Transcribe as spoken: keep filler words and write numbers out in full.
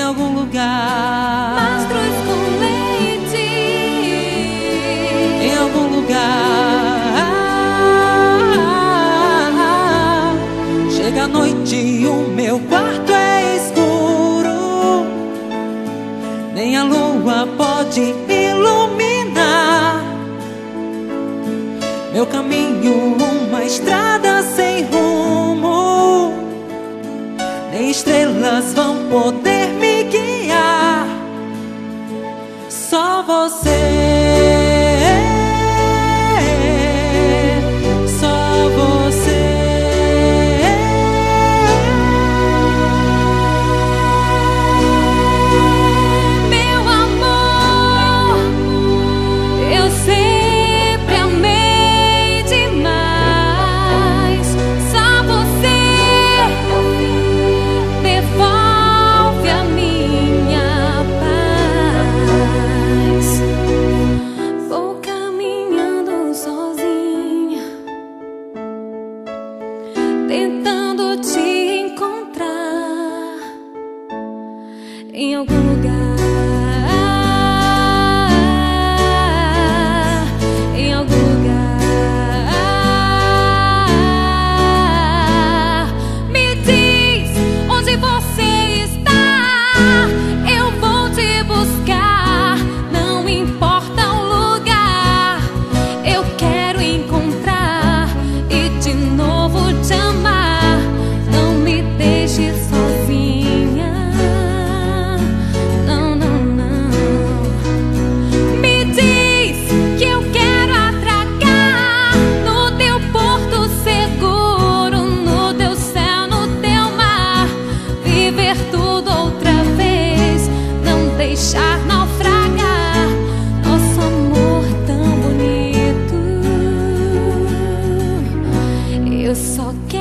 algum lugar. Mastros com leite. Em algum lugar. Chega a noite e o meu quarto é escuro, nem a lua pode iluminar meu caminho, uma estrada sem rumo. Nem estrelas vão poder me guiar. Só você, só você. Meu amor, eu sempre amei demais. Só você devolve a minha paz. Vou caminhando sozinha, tentando te encontrar em algum lugar, em algum lugar. Me diz onde você está, eu vou te buscar. Não importa o lugar, eu quero encontrar e de novo te amar. Não me deixe sozinha, não, não, não. Me diz que eu quero atracar no teu porto seguro, no teu céu, no teu mar. Viver tudo outra vez, não deixar naufragar nosso amor tão bonito. Eu só quero